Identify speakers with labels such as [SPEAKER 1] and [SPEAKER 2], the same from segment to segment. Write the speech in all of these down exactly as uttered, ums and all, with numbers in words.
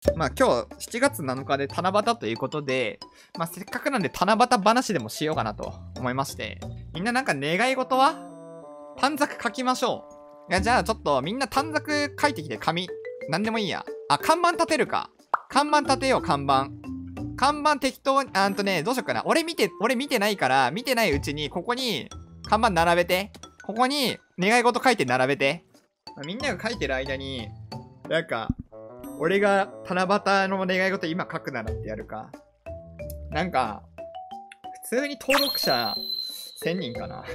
[SPEAKER 1] まあ今日しちがつなのかで七夕ということで、まあせっかくなんで七夕話でもしようかなと思いまして。みんななんか願い事は短冊書きましょう。いや、じゃあちょっとみんな短冊書いてきて、紙。なんでもいいや。あ、看板立てるか。看板立てよう、看板。看板適当に、あんとね、どうしようかな。俺見て、俺見てないから、見てないうちに、ここに、看板並べて。ここに、願い事書いて並べて。まあ、みんなが書いてる間に、なんか、俺が七夕の願い事今書くならってやるか。なんか、普通に登録者せんにんかな。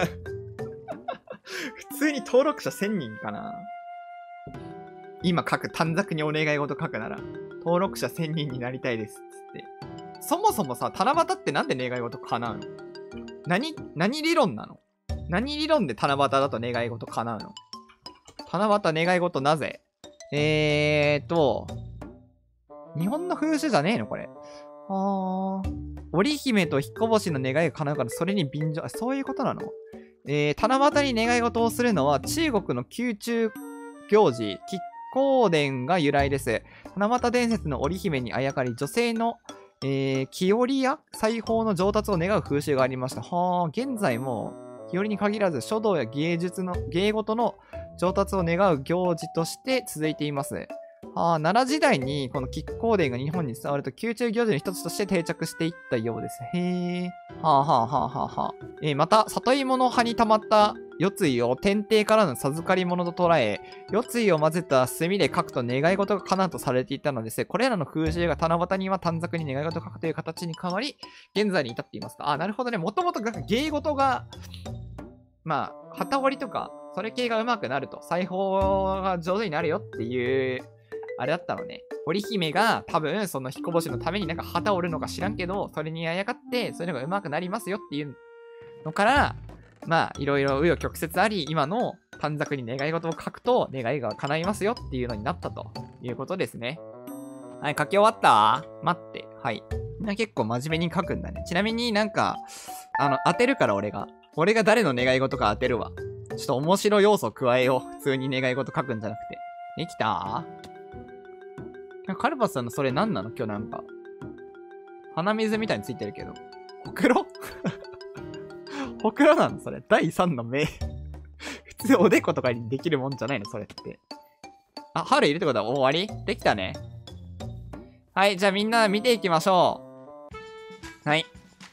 [SPEAKER 1] 普通に登録者せんにんかな。今書く、短冊にお願い事書くなら、登録者せんにんになりたいですっつって。そもそもさ、七夕ってなんで願い事叶うの？何、何理論なの？何理論で七夕だと願い事叶うの？七夕願い事なぜ？えーと、日本の風習じゃねえのこれ。あー。織姫と彦星の願いが叶うからそれに便乗、あ、そういうことなの？えー、七夕に願い事をするのは中国の宮中行事、亀甲伝が由来です。七夕伝説の織姫にあやかり、女性の、えー、木織りや裁縫の上達を願う風習がありました。はー、現在も、木織りに限らず書道や芸術の、芸事の上達を願う行事として続いています。はあ、奈良時代にこの亀甲伝が日本に伝わると宮中行事の一つとして定着していったようです。へえ。はあはあはあはあはあ。えー、また、里芋の葉に溜まった夜露を天帝からの授かり物と捉え、夜露を混ぜた墨で書くと願い事が叶うとされていたのです。これらの風習が七夕には短冊に願い事を書くという形に変わり、現在に至っていますと。あ、なるほどね。もともと芸事が、まあ、旗織りとか、それ系が上手くなると、裁縫が上手になるよっていう、あれだったのね。織姫が多分、その彦星のためになんか旗を織るのか知らんけど、それにあやかって、そういうのが上手くなりますよっていうのから、まあ、いろいろ紆余曲折あり、今の短冊に願い事を書くと、願いが叶いますよっていうのになったということですね。はい、書き終わった？待って。はい。みんな結構真面目に書くんだね。ちなみになんか、あの、当てるから俺が。俺が誰の願い事か当てるわ。ちょっと面白要素加えよう。普通に願い事書くんじゃなくて。できた？カルパスさんのそれ何なの？今日なんか。鼻水みたいについてるけど。ほくろ？ほくろなのそれ。だいさんの目。普通おでことかにできるもんじゃないのそれって。あ、春いるってことは終わり？できたね。はい、じゃあみんな見ていきましょう。はい。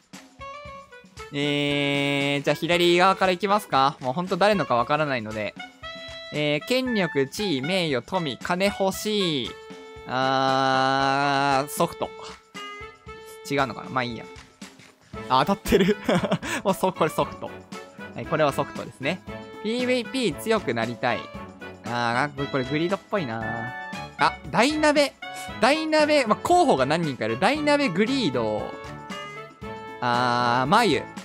[SPEAKER 1] えー、じゃあ左側からいきますか。もうほんと誰のかわからないので。えー、権力、地位、名誉、富、金欲しい。あー、ソフト。違うのかな？まあいいや。あ、当たってる。もうそ、これソフト。はい、これはソフトですね。ピーブイピー 強くなりたい。あー、これグリードっぽいな。あ、大鍋。大鍋、まあ、候補が何人かいる。大鍋グリード。あー、眉。う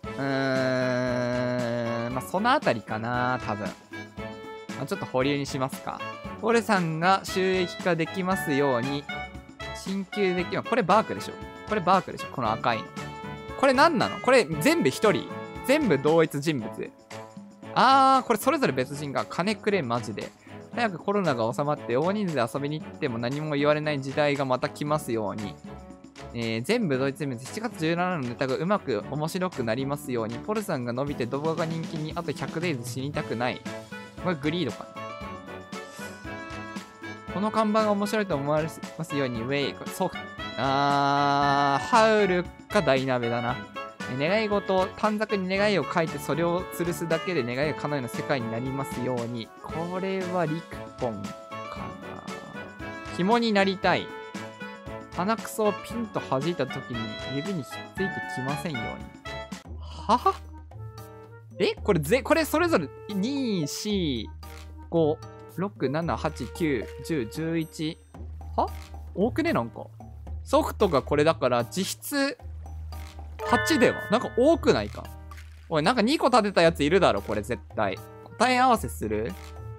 [SPEAKER 1] ーん、まあ、そのあたりかな、多分。まあ、ちょっと保留にしますか。ポルさんが収益化できますように。進級できます。これバークでしょ。これバークでしょ。この赤いの。これ何なの？これ全部一人。全部同一人物。あー、これそれぞれ別人が金くれマジで。早くコロナが収まって大人数で遊びに行っても何も言われない時代がまた来ますように。えー、全部同一人物。しちがつじゅうしちにちのネタがうまく面白くなりますように。ポルさんが伸びて動画が人気にあとひゃくデイズ死にたくない。これグリードかな。この看板が面白いと思われますように、ウェイ、ソフト。あー、ハウルか大鍋だな。願い事、短冊に願いを書いてそれを吊るすだけで願いが叶うような世界になりますように。これはリクポンかな。紐になりたい。鼻くそをピンと弾いた時に指にひっついてきませんように。ははえこれぜ、これそれぞれに、し、ご、ろく、なな、はち、きゅう、じゅう、じゅういち。は多くねなんか。ソフトがこれだから実質はちではなんか多くないか。おい、なんかにこ立てたやついるだろ、これ絶対。答え合わせする？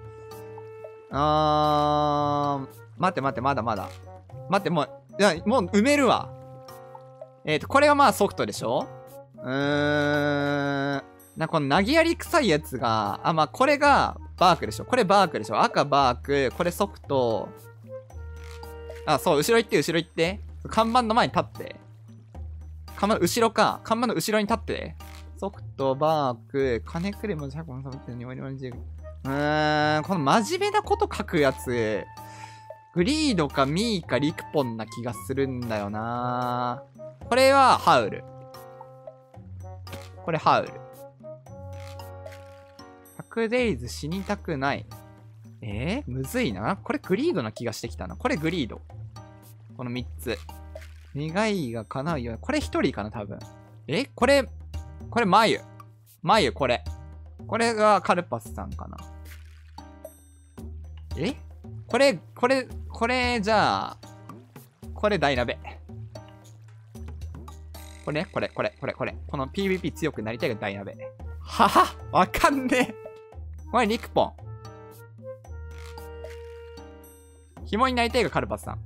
[SPEAKER 1] あー、待って待って、まだまだ。待って、もう、いや、もう埋めるわ。えっと、これはまあソフトでしょ？うーん。な、この投げやり臭いやつが、あ、まあこれがバークでしょ。これバークでしょ。赤バーク、これソフト。 あ、そう、後ろ行って、後ろ行って。看板の前に立って。看板の後ろか。看板の後ろに立って。ソフト、バーク、金くれもじゃこのサボってにおりまじ。うーん、この真面目なこと書くやつ、グリードかミーかリクポンな気がするんだよな。これはハウル。これハウル。ひゃくデイズ死にたくない。えー、むずいな。これグリードな気がしてきたな。これグリード。このみっつ。願いが叶うよ。これひとりかな、多分。えこれ、これマユ。マユ、これ。これがカルパスさんかな。えこれ、これ、これ、じゃあ、これ大鍋。これね、これ、これ、これ、これ。この ピーブイピー 強くなりたいが大鍋。ははわかんねえ。これリクポン。紐になりたいがカルパスさん。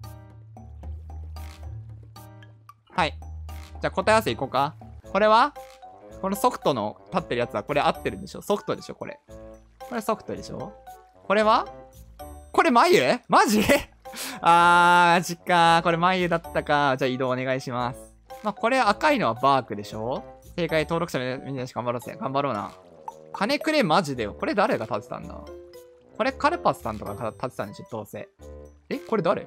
[SPEAKER 1] はい。じゃあ答え合わせいこうか。これはこのソフトの立ってるやつはこれ合ってるんでしょ？ソフトでしょこれ。これソフトでしょ？これはこれ眉？マジあー、マジかー。これ眉だったか。じゃあ移動お願いします。まあ、これ赤いのはバークでしょ？正解登録者みんなし頑張ろうぜ。頑張ろうな。金くれマジでよ。これ誰が立てたんだ？これカルパスさんとか立てたんでしょどうせ。えこれ誰？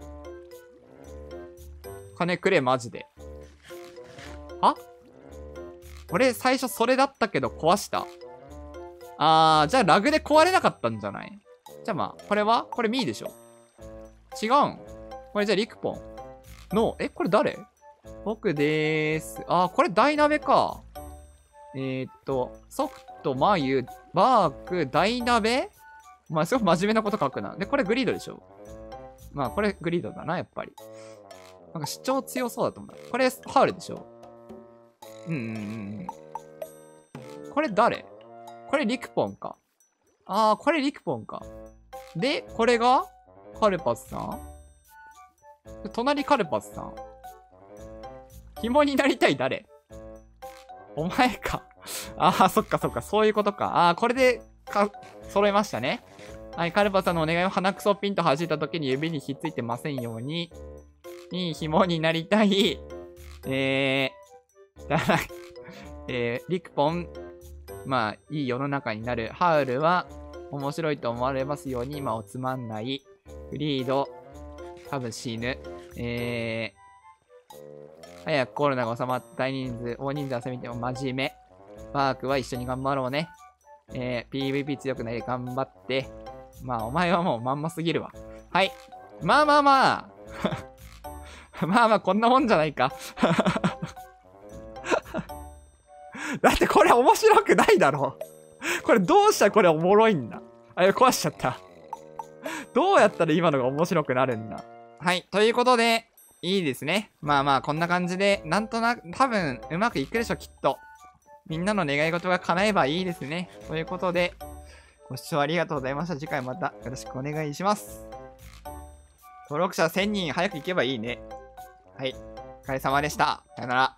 [SPEAKER 1] 金くれマジで。あ俺最初それだったけど壊した。あー、じゃあラグで壊れなかったんじゃない？じゃあまあ、これはこれミーでしょ？違うんこれじゃあリクポン。の、えこれ誰？僕でーす。あー、これ大鍋か。えー、っと、ソフト、マユ、バーク、大鍋？まあ、すごく真面目なこと書くな。で、これグリードでしょ？まあ、これグリードだな、やっぱり。なんか主張強そうだと思う。これ、ハウルでしょ？うんうんうん。これ誰？これリクポンか。あー、これリクポンか。で、これがカルパスさん？隣カルパスさん。紐になりたい誰？お前か。あー、そっかそっか、そういうことか。あー、これで、か、揃えましたね。はい、カルパスさんのお願いを鼻くそピンと弾いた時に指にひっついてませんように。いい紐になりたい。えー、だら、えー、リクポン、まあ、いい世の中になる。ハウルは、面白いと思われますように、今をつまんない。フリード、多分死ぬ。えー、早くコロナが収まった大人数、大人数遊びにても真面目。バークは一緒に頑張ろうね。えー、ピーブイピー 強くなり頑張って。まあ、お前はもうまんますぎるわ。はい。まあまあまあ。まあまあ、こんなもんじゃないか。だってこれ面白くないだろ。これどうしたらこれおもろいんだ。あ、壊しちゃった。どうやったら今のが面白くなるんだ。はい。ということで、いいですね。まあまあ、こんな感じで、なんとなく、多分、うまくいくでしょ、きっと。みんなの願い事が叶えばいいですね。ということで、ご視聴ありがとうございました。次回またよろしくお願いします。登録者せんにん早く行けばいいね。はい。お疲れ様でした。さよなら。